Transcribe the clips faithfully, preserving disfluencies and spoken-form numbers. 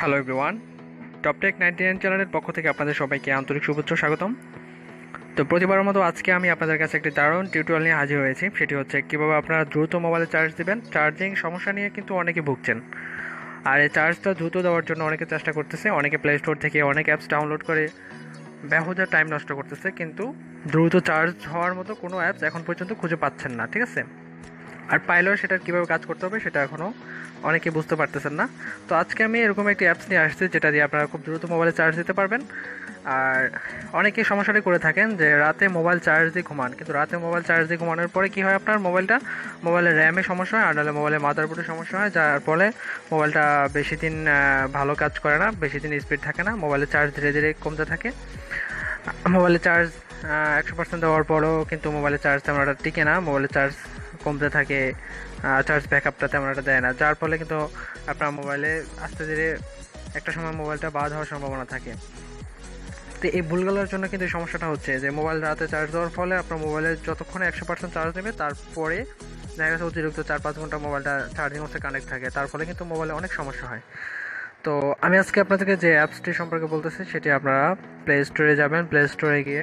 Hello everyone, Toptech ninety nine চ্যানেলের পক্ষ থেকে আপনাদের সবাইকে আন্তরিক শুভেচ্ছা স্বাগতম। তো প্রতিবারের মতো আজকে আমি আপনাদের কাছে একটি দারুণ টিউটোরিয়াল নিয়ে হাজির হয়েছি। সেটি হচ্ছে কীভাবে আপনারা দ্রুত মোবাইলে চার্জ দেবেন। চার্জিং সমস্যা নিয়ে কিন্তু অনেকে ভুগছেন, আর এই চার্জটা দ্রুত দেওয়ার জন্য অনেকে চেষ্টা করতেছে, অনেকে প্লে স্টোর থেকে অনেক অ্যাপস ডাউনলোড করে বেহুদা টাইম নষ্ট করতেছে, কিন্তু দ্রুত চার্জ হওয়ার মতো কোনো অ্যাপস এখন পর্যন্ত খুঁজে পাচ্ছেন না, ঠিক আছে? আর পাইলেও সেটার কীভাবে কাজ করতে হবে সেটা এখনও অনেকে বুঝতে পারতেছেন না। তো আজকে আমি এরকম একটি অ্যাপস নিয়ে আসছি যেটা দিয়ে আপনারা খুব দ্রুত মোবাইলে চার্জ দিতে পারবেন। আর অনেকে সমস্যাটি করে থাকেন যে রাতে মোবাইল চার্জ দিয়ে ঘুমান, কিন্তু রাতে মোবাইল চার্জ দিয়ে ঘুমানোর পরে কী হয়, আপনার মোবাইলটা মোবাইলের র্যামে সমস্যা হয়, আর নাহলে মোবাইলের মাদারবোর্ডে সমস্যা হয়, যার ফলে মোবাইলটা বেশি দিন ভালো কাজ করে না, বেশি দিন স্পিড থাকে না, মোবাইলের চার্জ ধীরে ধীরে কমতে থাকে। মোবাইলে চার্জ একশো পার্সেন্ট দেওয়ার পরও কিন্তু মোবাইলের চার্জ তেমন একটা টিকে না, মোবাইলের চার্জ কমতে থাকে, চার্জ ব্যাকআপটা তেমন একটা দেয় না, যার ফলে কিন্তু আপনার মোবাইলে আস্তে ধীরে একটা সময় মোবাইলটা বাদ হওয়ার সম্ভাবনা থাকে। তো এই ভুলগুলোর জন্য কিন্তু এই সমস্যাটা হচ্ছে যে মোবাইল রাতে চার্জ দেওয়ার ফলে আপনার মোবাইলে যতক্ষণে একশো পার্সেন্ট চার্জ নেবে তারপরে দেখা গেছে অতিরিক্ত চার পাঁচ ঘন্টা মোবাইলটা চার্জিং হচ্ছে কানেক্ট থাকে, তার ফলে কিন্তু মোবাইলে অনেক সমস্যা হয়। তো আমি আজকে আপনাদেরকে যে অ্যাপসটি সম্পর্কে বলতেছি সেটি আপনারা প্লে স্টোরে যাবেন, প্লে স্টোরে গিয়ে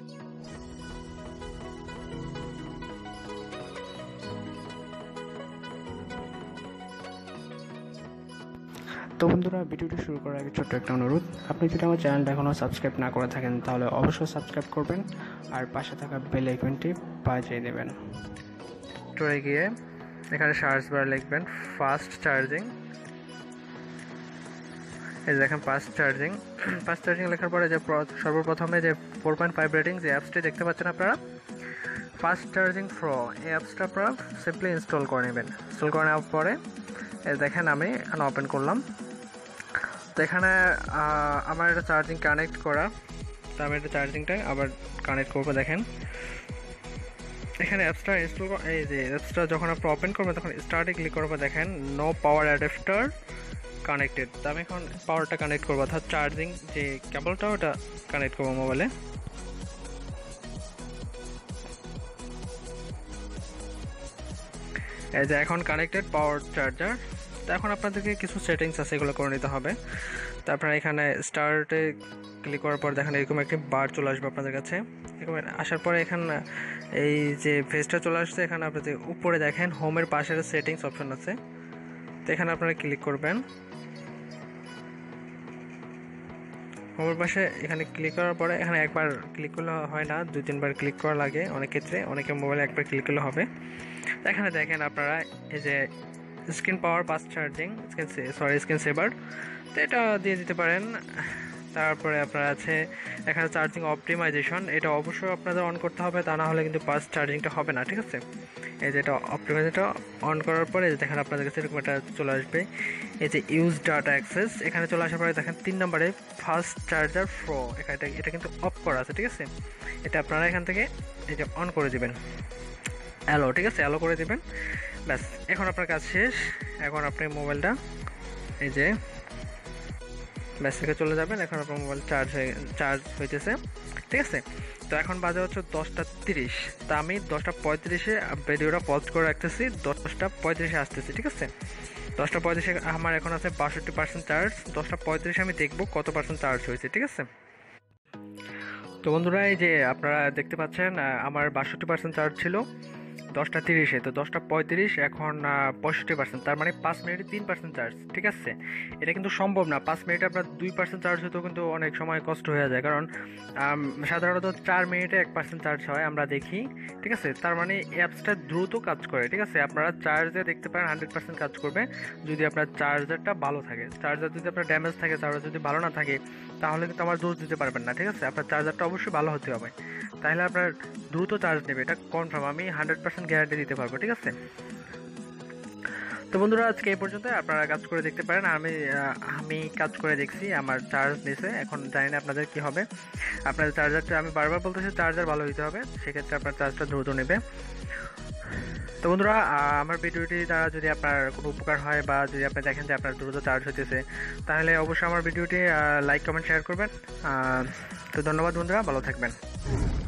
তো বন্ধুরা, ভিডিওটি শুরু করার আগে ছোট্ট একটা অনুরোধ, আপনি যদি আমার চ্যানেলটা এখনও সাবস্ক্রাইব না করে থাকেন তাহলে অবশ্যই সাবস্ক্রাইব করবেন আর পাশে থাকা বেল আইকনটি বাজিয়ে দেবেন। স্টোরে গিয়ে এখানে সার্চ বার লিখবেন ফাস্ট চার্জিং। এই দেখেন ফাস্ট চার্জিং। ফাস্ট চার্জিং লেখার পরে যে সর্বপ্রথমে যে ফোর পয়েন্ট ফাইভ রেটিং যে অ্যাপসটি দেখতে পাচ্ছেন আপনারা, ফাস্ট চার্জিং প্রো, এই অ্যাপসটা আপনারা সিম্পলি ইনস্টল করে নেবেন। ইনস্টল করে নেওয়ার পরে দেখেন আমি এখানে ওপেন করলাম। তো এখানে আমার এটা চার্জিং কানেক্ট করা, তো আমি এটা চার্জিংটা আবার কানেক্ট করবো। দেখেন এখানে অ্যাপসটা ইনস্টল, এই যে অ্যাপসটা যখন আপনি ওপেন করবেন তখন স্টার্টে ক্লিক করবো, দেখেন নো পাওয়ার অ্যাডাপ্টার কানেক্টেড। তো আমি এখন পাওয়ারটা কানেক্ট করবো, অর্থাৎ চার্জিং যে কেবলটা ওটা কানেক্ট করবো মোবাইলে। এই যে এখন কানেক্টেড পাওয়ার চার্জার। তো এখন আপনাদেরকে কিছু সেটিংস আছে, এগুলো করে নিতে হবে। তারপর এখানে স্টার্টে ক্লিক করার পর দেখেন এরকম একটি বার চলে আসবে আপনাদের কাছে। এরকম আসার পরে এখানে এই যে ফেসটা চলে আসছে, এখানে আপনাদের উপরে দেখেন হোমের পাশের সেটিংস অপশন আছে, তো এখানে আপনারা ক্লিক করবেন। হোমের পাশে এখানে ক্লিক করার পরে এখানে একবার ক্লিক করলে হয় না, দুই তিনবার ক্লিক করা লাগে অনেক ক্ষেত্রে, অনেকের মোবাইলে একবার ক্লিক করলে হবে। এখানে দেখেন আপনারা এই যে screen power fast charging, screen sorry screen saver, তো এটা দিয়ে দিতে পারেন। তারপরে আপনার আছে এখানে চার্জিং অপটিমাইজেশন, এটা অবশ্যই আপনাদের অন করতে হবে, তা না হলে কিন্তু ফাস্ট চার্জিংটা হবে না, ঠিক আছে? এই যে এটা অপটিমাইজেশনটা অন করার পরে দেখেন আপনাদের কাছে এরকম একটা চলে আসবে, এই যে ইউজ ডাটা অ্যাক্সেস, এখানে চলে আসার পরে দেখেন তিন নম্বরে ফাস্ট চার্জার প্রো, এখানে এটা কিন্তু অফ করা আছে, ঠিক আছে? এটা আপনারা এখান থেকে এই যে অন করে দেবেন, অ্যালো, ঠিক আছে? অ্যালো করে দেবেন, ব্যাস এখন আপনার কাজ শেষ। এখন আপনি মোবাইলটা এই যে ব্যাস থেকে চলে যাবেন, এখন আপনার মোবাইল চার্জ হয়ে চার্জ হইতেছে, ঠিক আছে? তো এখন বাজে হচ্ছে দশটা তিরিশ, তা আমি দশটা পঁয়ত্রিশে ভিডিওটা পজ করে রাখতেছি, দশটা পঁয়ত্রিশে আসতেছি, ঠিক আছে? দশটা পঁয়ত্রিশে আমার এখন আছে বাষট্টি পার্সেন্ট চার্জ, দশটা পঁয়ত্রিশে আমি দেখবো কত পার্সেন্ট চার্জ হয়েছে, ঠিক আছে? তো বন্ধুরা, এই যে আপনারা দেখতে পাচ্ছেন আমার বাষট্টি পার্সেন্ট চার্জ ছিল দশটা তিরিশে, তো দশটা পঁয়ত্রিশ এখন পঁয়ষট্টি পার্সেন্ট, তার মানে পাঁচ মিনিটে তিন পার্সেন্ট চার্জ, ঠিক আছে? এটা কিন্তু সম্ভব না, পাঁচ মিনিটে আপনার দুই পার্সেন্ট চার্জ হতেও কিন্তু অনেক সময় কষ্ট হয়ে যায়, কারণ সাধারণত চার মিনিটে এক পার্সেন্ট চার্জ হয় আমরা দেখি, ঠিক আছে? তার মানে অ্যাপসটা দ্রুত কাজ করে, ঠিক আছে? আপনারা চার্জে দেখতে পারেন হান্ড্রেড পার্সেন্ট কাজ করবে যদি আপনার চার্জারটা ভালো থাকে। চার্জার যদি আপনার ড্যামেজ থাকে, চার্জার যদি ভালো না থাকে, তাহলে কিন্তু আমার দোষ দিতে পারবেন না, ঠিক আছে? আপনার চার্জারটা অবশ্যই ভালো হতে হবে, তাহলে আপনার দ্রুত চার্জ নেবে, এটা কনফার্ম, আমি হান্ড্রেড পার্সেন্ট গ্যারান্টি দিতে পারবো, ঠিক আছে? তো বন্ধুরা, আজকে এই পর্যন্ত, আপনারা কাজ করে দেখতে পারেন। আমি আমি কাজ করে দেখছি, আমার চার্জ নিছে, এখন জানি না আপনাদের কি হবে। আপনাদের চার্জারটা আমি বারবার বলতেছি চার্জার ভালো হতে হবে, সেক্ষেত্রে আপনার চার্জটা দ্রুত নেবে। তো বন্ধুরা, আমার ভিডিওটি দ্বারা যদি আপনার কোনো উপকার হয় বা যদি আপনি দেখেন যে আপনার দ্রুত চার্জ হতেছে, তাহলে অবশ্যই আমার ভিডিওটি লাইক কমেন্ট শেয়ার করবেন। তো ধন্যবাদ বন্ধুরা, ভালো থাকবেন।